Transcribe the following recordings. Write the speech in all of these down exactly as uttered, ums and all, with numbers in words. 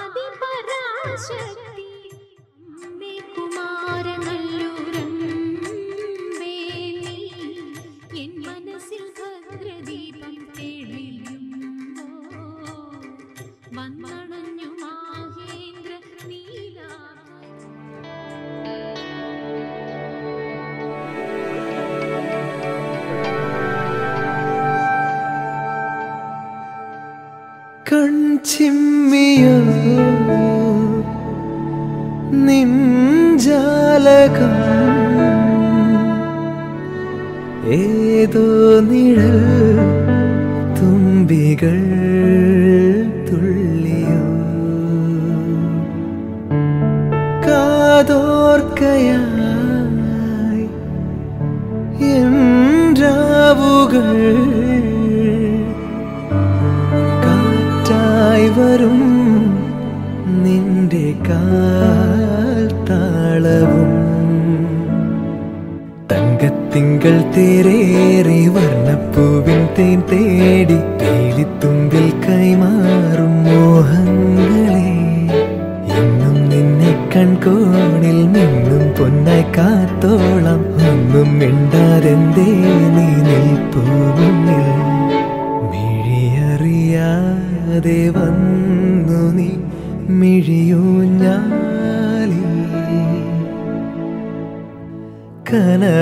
കൺചിമ്മിയോ നിൻജാലകം ഏതോ നിഴൽ തുമ്പികൾ തുള്ളിയോ കാതോർക്കയായി എൻ രാവുകൾ വരും നിന്റെ കാൽ താളവും തങ്കത്തിങ്കൾ തേരേറി വർണ്ണപ്പൂവിൻ തേൻ തേടി തേലിത്തുമ്പിൽ കൈമാറും മോഹങ്ങളെ എന്നും നിന്നെ കൺകോണിൽ നിന്നും പൊന്നായി കാത്തോളം ഒന്നും മിണ്ടാതെന്തേ നീ നിൽപ്പൂ മുന്നിൽ മിഴിയറിയാതെ വന്നു നീ മിഴിയൂഞ്ഞാലി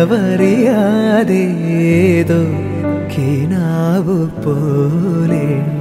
കനവറിയാതേതോ കിനാവു പോലെ